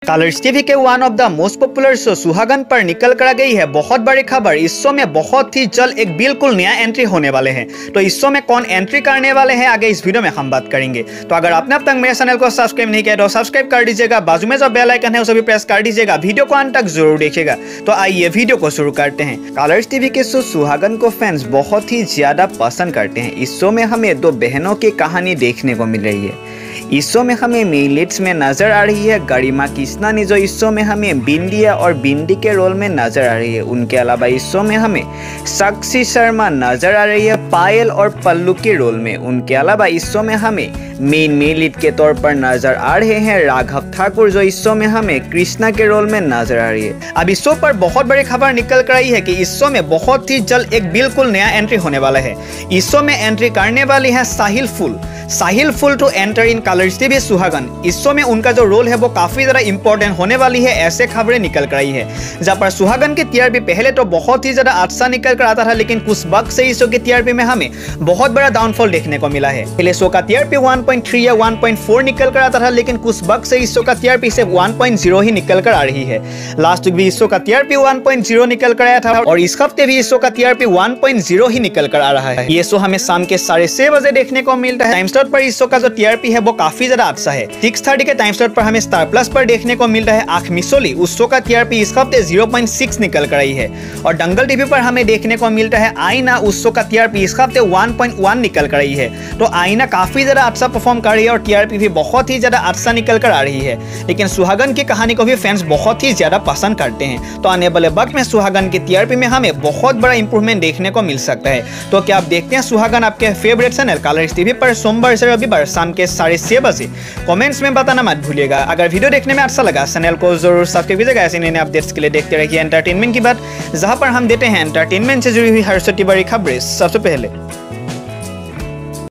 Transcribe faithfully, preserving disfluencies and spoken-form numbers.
Colours TV के one of the most popular show Suhaagan पर निकल कर आ गई है बहुत बड़ी खबर। इस शो में बहुत ही जल्द एक बिल्कुल नया एंट्री होने वाले हैं। तो इस शो में कौन एंट्री करने वाले हैं आगे इस वीडियो में हम बात करेंगे। तो अगर आपने अब तक मेरे चैनल को सब्सक्राइब नहीं किया तो सब्सक्राइब कर दीजिएगा, बाजू में जो बेल आइकन है उसे भी प्रेस कर दीजिएगा, वीडियो को अंत तक जरूर देखिएगा। तो आइए वीडियो को शुरू करते हैं। कलर्स टीवी के शो सुहागन को फैंस बहुत ही ज्यादा पसंद करते हैं। इस शो में हमें दो बहनों की कहानी देखने को मिल रही है। इस शो में हमें मेन लीड्स में नजर आ रही है गरिमा कृष्णानी, जो इस शो में हमें बिंदिया और बिंदी के रोल में नजर आ रही है। उनके अलावा इस शो में हमें साक्षी शर्मा नजर आ रही है पायल और पल्लू के रोल में। उनके अलावा इस शो में हमें मेन मेन लीड के तौर पर नजर आ रहे हैं राघव ठाकुर, जो इस शो में हमें कृष्णा के रोल में नजर आ रही है। अब इस शो पर बहुत बड़ी खबर निकल कर आई है कि इस शो में बहुत ही जल्द एक बिल्कुल नया एंट्री होने वाला है। इस शो में एंट्री करने वाली है Sahil Phull Sahil Phull to enter in Colors TV Suhaagan. इस शो में उनका जो रोल है वो काफी ज्यादा इंपॉर्टेंट होने वाली है, ऐसे खबरें निकल कर आई है। जहाँ पर सुहागन की टीआरपी पहले तो बहुत ही ज्यादा अच्छा निकल कर आता था, लेकिन कुछ वक्त से इस शो की टीआरपी में हमें बहुत बड़ा डाउनफॉल देखने को मिला है। पहले शो का टीआरपी वन पॉइंट थ्री या वन पॉइंट फोर निकल कर आता था, लेकिन कुछ वक्त से इस शो का टीआरपी सिर्फ वन पॉइंट ज़ीरो ही निकल कर आ रही है। लास्ट वीक भी इस शो का टीआरपी वन पॉइंट ज़ीरो निकल कर आया था और इस हफ्ते भी इस शो का टीआरपी वन पॉइंट ज़ीरो ही निकल कर आ रहा है। ये शो हमें शाम के साढ़े छह बजे देखने को मिलता है। टाइम स्लॉट पर इस शो का जो टीआरपी है वो काफी ज्यादा अच्छा है। सिक्स थर्टी के टाइम स्लॉट पर हमें स्टार प्लस पर देखने को मिल रहा है आँख मिसोली। उस शो का टीआरपी इस हफ्ते ज़ीरो पॉइंट सिक्स निकल कर आई है। और दंगल टीवी पर हमें देखने को मिलता है आईना। उस शो का टीआरपी इस हफ्ते वन पॉइंट वन निकल कर आई है। तो आईना काफी ज्यादा अच्छा परफॉर्म कर रही है और टीआरपी भी बहुत ही ज्यादा अच्छा निकल कर आ रही है। लेकिन सुहागन की कहानी को भी फैंस बहुत ही ज्यादा पसंद करते हैं। तो आने वाले वक्त में सुहागन की टीआरपी में हमें बहुत बड़ा इंप्रूवमेंट देखने को मिल सकता है। तो क्या आप देखते हैं सुहागन आपके फेवरेट चैनल कलर्स टीवी पर सोमवार से रविवार शाम के साढ़े छह बजे? कमेंट्स में बताना मत भूलिएगा। अगर वीडियो देखने में अच्छा लगा चैनल को जरूर सब्सक्राइब कीजिएगा। ऐसे नए अपडेट्स के लिए देखते रहिए एंटरटेनमेंट की बात, जहां पर हम देते हैं एंटरटेनमेंट से जुड़ी हुई हर छोटी बड़ी खबरें सबसे पहले।